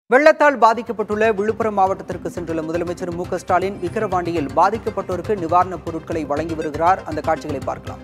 வெள்ளத்தால் பாதிக்கப்பட்டுள்ள விழுப்புரம் மாவட்டத்திற்கு சென்றுள்ள முதலமைச்சர் மு.க.ஸ்டாலின் விக்கிரவாண்டியில் பாதிக்கப்பட்டோருக்கு நிவாரணப் பொருட்களை வழங்கி வருகிறார். அந்த காட்சிகளை பார்க்கலாம்.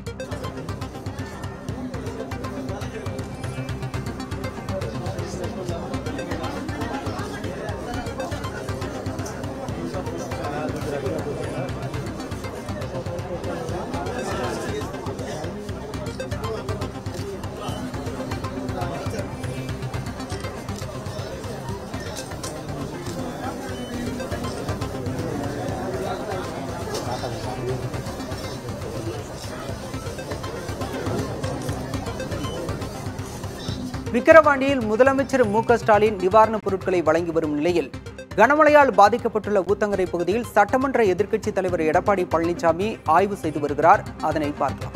விக்கிரவாண்டியில் முதலமைச்சர் மு.க.ஸ்டாலின் நிவாரணப் பொருட்களை வழங்கி வரும் நிலையில் கனமழையால் பாதிக்கப்பட்டுள்ள ஊத்தங்கரை பகுதியில் சட்டமன்ற எதிர்க்கட்சித் தலைவர் எடப்பாடி பழனிசாமி ஆய்வு செய்து வருகிறார். அதனை பார்க்கலாம்.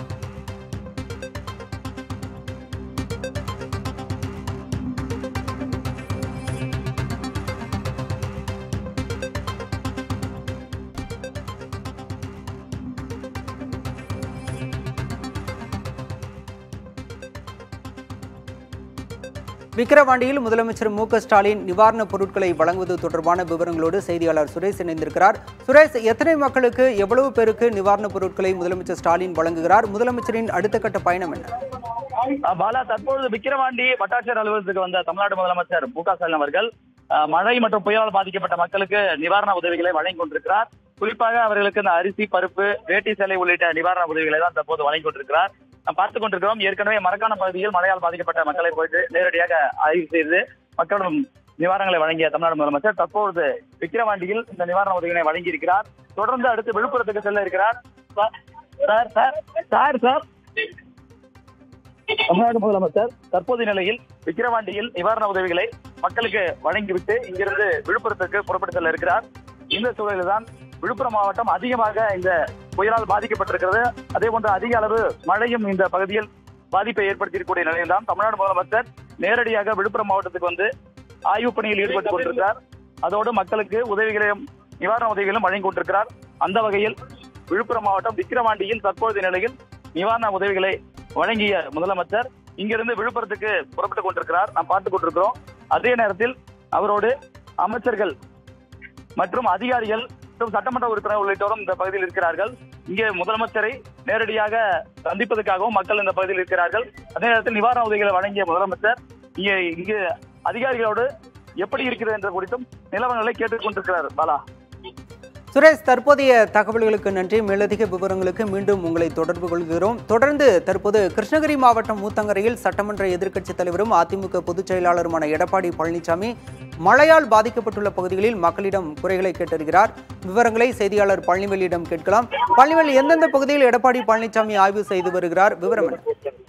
விக்கிரவாண்டியில் முதலமைச்சர் மு.க.ஸ்டாலின் நிவாரணப் பொருட்களை வழங்குவது தொடர்பான விவரங்களோடு செய்தியாளர் சுரேஷ் இணைந்திருக்கிறார். சுரேஷ், எத்தனை மக்களுக்கு, எவ்வளவு பேருக்கு நிவாரணப் பொருட்களை முதலமைச்சர் ஸ்டாலின் வழங்குகிறார்? முதலமைச்சரின் அடுத்த கட்ட பயணம் என்ன? பாலா, தற்பொழுது விக்கிரவாண்டி வட்டாட்சியர் அலுவலகத்துக்கு வந்த தமிழ்நாடு முதலமைச்சர் மு.க.ஸ்டாலின் அவர்கள் மழை மற்றும் புயலால் பாதிக்கப்பட்ட மக்களுக்கு நிவாரண உதவிகளை வழங்கிக் கொண்டிருக்கிறார். குறிப்பாக அவர்களுக்கு இந்த அரிசி, பருப்பு, வேட்டி சேலை உள்ளிட்ட நிவாரண உதவிகளை தான் தற்போது வழங்கிக் கொண்டிருக்கிறார். பார்த்துக் கொண்டிருக்கிறோம். ஏற்கனவே மரக்கான பகுதியில் மழையால் பாதிக்கப்பட்ட மக்களை போயிட்டு நேரடியாக ஆய்வு செய்து மக்களிடம் நிவாரணங்களை வழங்கிய தமிழ்நாடு முதலமைச்சர் தற்போது விக்கிரவாண்டியில் இந்த நிவாரண உதவிகளை வழங்கி இருக்கிறார். தொடர்ந்து அடுத்து விழுப்புரத்துக்கு செல்ல இருக்கிறார். தமிழ்நாடு முதலமைச்சர் தற்போதைய நிலையில் விக்கிரவாண்டியில் நிவாரண உதவிகளை மக்களுக்கு வழங்கிவிட்டு இங்கிருந்து விழுப்புரத்துக்கு புறப்பட்டு செல்ல இருக்கிறார். இந்த சூழலில் தான் விழுப்புரம் மாவட்டம் அதிகமாக இந்த புயலால் பாதிக்கப்பட்டிருக்கிறது. அதே போன்று அதிக அளவு மழையும் இந்த பகுதியில் பாதிப்பை ஏற்படுத்தியிருக்கக்கூடிய நிலையில் தான் தமிழ்நாடு முதலமைச்சர் நேரடியாக விழுப்புரம் மாவட்டத்துக்கு வந்து ஆய்வுப் பணியில் ஈடுபட்டுக் கொண்டிருக்கிறார். அதோடு மக்களுக்கு உதவிகளையும் நிவாரண உதவிகளும் வழங்கி கொண்டிருக்கிறார். அந்த வகையில் விழுப்புரம் மாவட்டம் விக்கிரவாண்டியில் தற்போதைய நிலையில் நிவாரண உதவிகளை வழங்கிய முதலமைச்சர் இங்கிருந்து விழுப்புரத்துக்கு புறப்பட்டுக் கொண்டிருக்கிறார். நாம் பார்த்துக் கொண்டிருக்கிறோம். அதே நேரத்தில் அவரோடு அமைச்சர்கள் மற்றும் அதிகாரிகள் மற்றும் சட்டமன்ற உறுப்பினர் உள்ளிட்டோரும் இந்த பகுதியில் இருக்கிறார்கள். இங்கே முதலமைச்சரை நேரடியாக சந்திப்பதற்காகவும் மக்கள் இந்த பகுதியில் இருக்கிறார்கள். அதே நேரத்தில் நிவாரண உதவிகளை வழங்கிய முதலமைச்சர் இங்கு அதிகாரிகளோடு எப்படி இருக்கிறது என்ற குறித்தும் நிலவரங்களை கேட்டுக் கொண்டிருக்கிறார். பாலா, சுரேஷ், தற்போதைய தகவல்களுக்கு நன்றி. மேலதிக விவரங்களுக்கு மீண்டும் உங்களை தொடர்பு கொள்கிறோம். தொடர்ந்து தற்போது கிருஷ்ணகிரி மாவட்டம் ஊத்தங்கரையில் சட்டமன்ற எதிர்க்கட்சித் தலைவரும் அதிமுக பொதுச் செயலாளருமான எடப்பாடி பழனிசாமி மழையால் பாதிக்கப்பட்டுள்ள பகுதிகளில் மக்களிடம் குறைகளை கேட்டறிகிறார். விவரங்களை செய்தியாளர் பழனிவேலியிடம் கேட்கலாம். பழனிவேலி, எந்தெந்த பகுதியில் எடப்பாடி பழனிசாமி ஆய்வு செய்து வருகிறார்? விவரம் என்ன?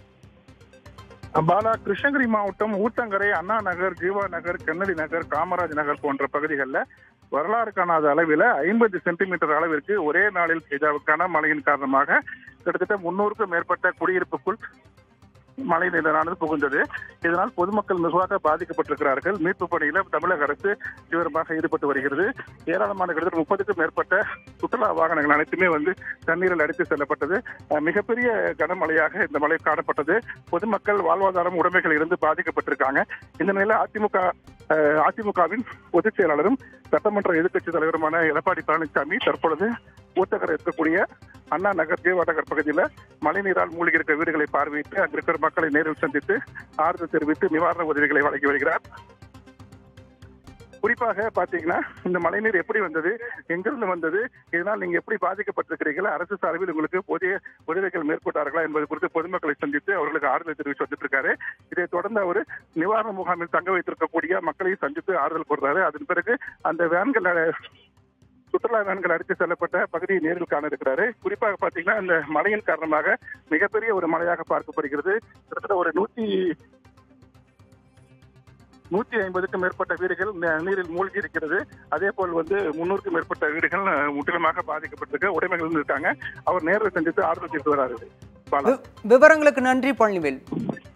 பாலா, கிருஷ்ணகிரி மாவட்டம் ஊத்தங்கரை, அண்ணா நகர், ஜீவா நகர், கென்னடி நகர், காமராஜ் நகர் போன்ற பகுதிகளில் வரலாறு காணாத அளவில் 50 சென்டிமீட்டர் அளவிற்கு ஒரே நாளில் பெய்த கனமழையின் காரணமாக கிட்டத்தட்ட 300க்கும் மேற்பட்ட குடியிருப்புக்குள் மழை நீரானது புகுந்தது. இதனால் பொதுமக்கள் வெகுவாக பாதிக்கப்பட்டிருக்கிறார்கள். மீட்பு பணியில தமிழக அரசு தீவிரமாக ஈடுபட்டு வருகிறது. ஏராளமான கிட்டத்தட்ட 30க்கும் மேற்பட்ட சுற்றுலா வாகனங்கள் அனைத்துமே தண்ணீரில் அடித்து செல்லப்பட்டது. மிகப்பெரிய கனமழையாக இந்த மழை காணப்பட்டது. பொதுமக்கள் வாழ்வாதாரம், உடைமைகள் இருந்து பாதிக்கப்பட்டிருக்காங்க. இந்த நிலையில அதிமுகவின் பொதுச் செயலாளரும் சட்டமன்ற எதிர்க்கட்சி தலைவருமான எடப்பாடி பழனிசாமி தற்பொழுது ஊத்தங்கரை இருக்கக்கூடிய அண்ணா நகர், ஜீவா நகர் பகுதியில் மழைநீரால் மூழ்கி இருக்கிற வீடுகளை பார்வையிட்டு அங்கிருக்கிற மக்களை நேரில் சந்தித்து ஆறுதல் தெரிவித்து நிவாரண உதவிகளை வழங்கி வருகிறார். குறிப்பாக பாத்தீங்கன்னா, இந்த மழைநீர் எப்படி வந்தது, எங்கிருந்து வந்தது, இதனால் நீங்க எப்படி பாதிக்கப்பட்டிருக்கிறீர்கள், அரசு சார்பில் உங்களுக்கு போதிய உதவிகள் மேற்கொண்டார்களா என்பது குறித்து பொதுமக்களை சந்தித்து அவர்களுக்கு ஆறுதல் தெரிவித்து வந்துட்டு இருக்காரு. இதை தொடர்ந்து அவர் நிவாரண முகாமில் தங்க வைத்திருக்கக்கூடிய மக்களையும் சந்தித்து ஆறுதல் கூறுறாரு. அதன் பிறகு அந்த சுற்றுலா வேன்கள் அடித்து செல்லப்பட்ட பகுதியை நேரில் காண இருக்கிறாரு. குறிப்பாக பாத்தீங்கன்னா, இந்த மழையின் காரணமாக மிகப்பெரிய ஒரு மழையாக பார்க்கப்படுகிறது. கிட்டத்தட்ட ஒரு 150க்கும் மேற்பட்ட வீடுகள் நீரில் மூழ்கி இருக்கிறது. அதே போல் 300க்கும் மேற்பட்ட வீடுகள் முற்றிலுமாக பாதிக்கப்பட்டிருக்கு. உடைமைகள் இருக்காங்க. அவர் நேரில் சந்தித்து ஆறுதல் தெரிவித்து வராரு. விவரங்களுக்கு நன்றி பழனிவேல்.